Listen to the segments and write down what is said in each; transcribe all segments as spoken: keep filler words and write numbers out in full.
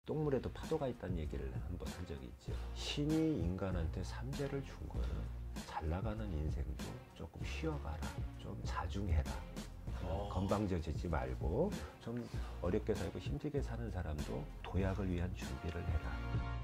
똥물에도 파도가 있다는 얘기를 한번 한 적이 있죠. 신이 인간한테 삼재를 준 거는 잘 나가는 인생도 조금 쉬어가라, 좀 자중해라, 어. 건방져지지 말고 좀 어렵게 살고 힘들게 사는 사람도 도약을 위한 준비를 해라.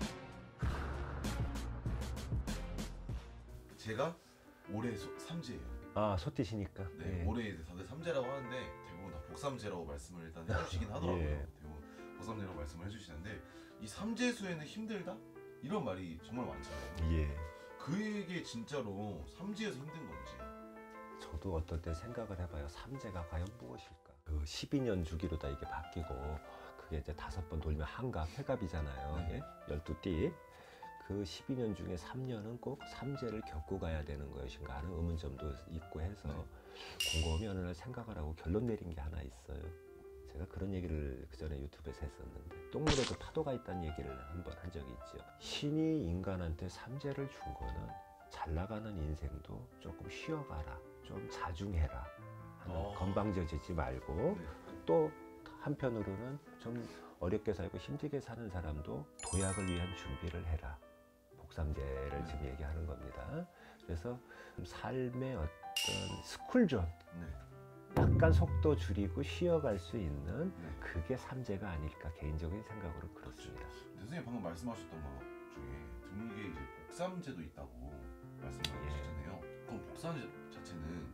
제가 올해 소, 삼재예요. 아, 소띠시니까. 네, 예. 올해 다들 삼재라고 하는데 대부분 다 복삼재라고 말씀을 일단 해주시긴 하더라고요. 예. 대부분 복삼재라고 말씀을 해주시는데 이 삼재수에는 힘들다? 이런 말이 정말 많잖아요. 예. 그게 진짜로 삼재에서 힘든 건지. 저도 어떨 때 생각을 해봐요. 삼재가 과연 무엇일까? 그 십이 년 주기로 다 이게 바뀌고 그게 이제 다섯 번 돌면 한갑, 회갑이잖아요. 네. 예? 열두 띠. 그 십이 년 중에 삼 년은 꼭 삼재를 겪고 가야 되는 것인가 하는 의문점도 있고 해서 네. 곰곰이 어느 날 생각을 하고 결론 내린 게 하나 있어요. 제가 그런 얘기를 그 전에 유튜브에서 했었는데 똥물에도 파도가 있다는 얘기를 한번 한 적이 있죠. 신이 인간한테 삼재를 준 거는 잘 나가는 인생도 조금 쉬어가라, 좀 자중해라 하는 어. 건방져지지 말고 네. 또 한편으로는 좀 어렵게 살고 힘들게 사는 사람도 도약을 위한 준비를 해라. 복삼재를 네. 지금 얘기하는 겁니다. 그래서 삶의 어떤 스쿨존, 네. 약간 속도 줄이고 쉬어갈 수 있는 네. 그게 삼재가 아닐까 개인적인 생각으로 그렇습니다. 선생님 방금 말씀하셨던 것 중에 드물게 이제 복삼재도 있다고 말씀하셨잖아요. 예. 그럼 복삼재 자체는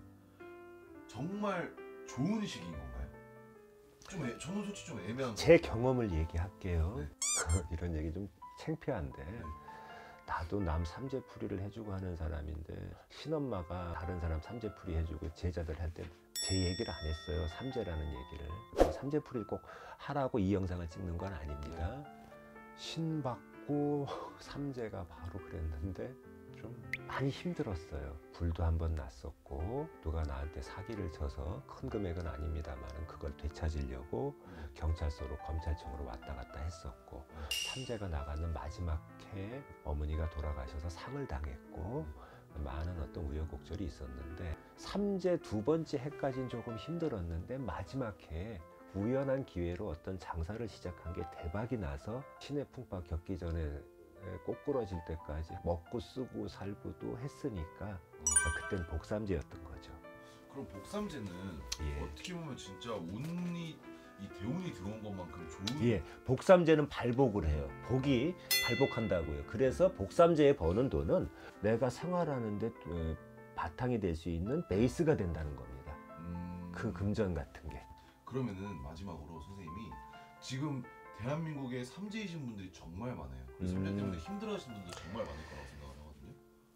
정말 좋은 시기인 건가요? 좀 애, 저는 솔직히 좀 애매한. 제 경험을 얘기할게요. 네. 이런 얘기 좀 창피한데. 네. 나도 남 삼재풀이를 해주고 하는 사람인데 신엄마가 다른 사람 삼재풀이 해주고 제자들 할 때 제 얘기를 안 했어요. 삼재라는 얘기를. 삼재풀이를 꼭 하라고 이 영상을 찍는 건 아닙니다. 신 받고 삼재가 바로 그랬는데 좀 많이 힘들었어요. 불도 한번 났었고 누가 나한테 사기를 쳐서 큰 금액은 아닙니다만 그걸 되찾으려고 경찰서로 검찰청으로 왔다 갔다 했었고 삼재가 나가는 마지막 해에 어머니가 돌아가셔서 상을 당했고 많은 어떤 우여곡절이 있었는데 삼재 두 번째 해까지는 조금 힘들었는데 마지막 해에 우연한 기회로 어떤 장사를 시작한 게 대박이 나서 신의 풍파 겪기 전에 꼬꾸러질 때까지 먹고 쓰고 살고도 했으니까 그땐 복삼재였던 거죠. 그럼 복삼재는 예. 어떻게 보면 진짜 운이 이 대운이 들어온 것만큼 좋은. 예, 복삼재는 발복을 해요. 복이 발복한다고요. 그래서 복삼재에 버는 돈은 내가 생활하는데 바탕이 될 수 있는 베이스가 된다는 겁니다. 음... 그 금전 같은 게. 그러면은 마지막으로 선생님이 지금 대한민국에 삼재이신 분들이 정말 많아요. 그래서 삼재 때문에 음... 힘들어하시는 분들 정말 많을 거라고 생각하거든요.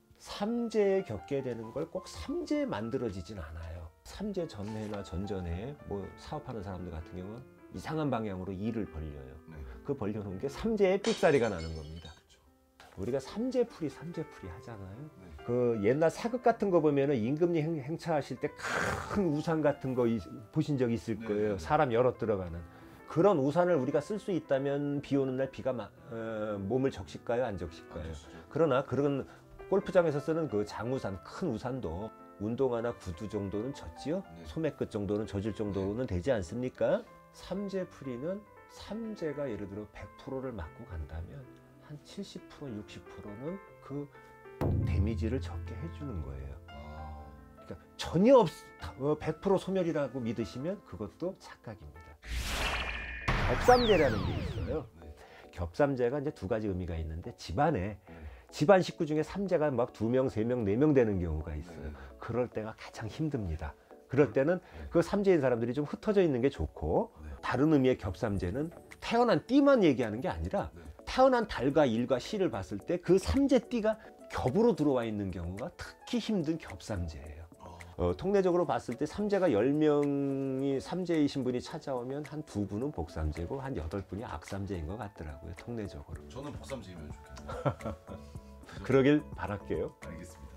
삼재에 겪게 되는 걸 꼭 삼재에 만들어지진 않아요. 삼재 전해나 전전해 뭐 사업하는 사람들 같은 경우는 이상한 방향으로 일을 벌려요. 네. 그 벌려놓은 게 삼재의 삑사리가 나는 겁니다. 그렇죠. 우리가 삼재풀이 삼재풀이 하잖아요. 네. 그 옛날 사극 같은 거 보면은 임금님 행, 행차하실 때 큰 우산 같은 거 이, 보신 적 있을 네. 거예요. 사람 열어 들어가는. 그런 우산을 우리가 쓸 수 있다면 비 오는 날 비가 마, 어, 몸을 적실까요? 안 적실까요? 안 그러나 그런 골프장에서 쓰는 그 장우산, 큰 우산도 운동화나 구두 정도는 젖지요? 네. 소매 끝 정도는 젖을 정도는 네. 되지 않습니까? 삼재풀이는 삼재가 예를 들어 백 퍼센트를 맞고 간다면 한 칠십 퍼센트, 육십 퍼센트는 그 데미지를 적게 해주는 거예요. 아... 그러니까 전혀 없, 백 퍼센트 소멸이라고 믿으시면 그것도 착각입니다. 겹삼재라는 게 있어요. 네. 겹삼재가 이제 두 가지 의미가 있는데 집안에 네. 집안 식구 중에 삼재가 막 두 명, 세 명, 네 명 되는 경우가 있어요. 네. 그럴 때가 가장 힘듭니다. 그럴 때는 네. 그 삼재인 사람들이 좀 흩어져 있는 게 좋고 네. 다른 의미의 겹삼재는 태어난 띠만 얘기하는 게 아니라 네. 태어난 달과 일과 시를 봤을 때 그 삼재 띠가 겹으로 들어와 있는 경우가 특히 힘든 겹삼재예요. 어, 통례적으로 봤을 때 삼재가 열 명이 삼재이신 분이 찾아오면 한 두 분은 복삼재고 한 여덟 분이 악삼재인 것 같더라고요. 통례적으로. 저는 복삼재이면 좋겠네요. 그러길 바랄게요. 알겠습니다.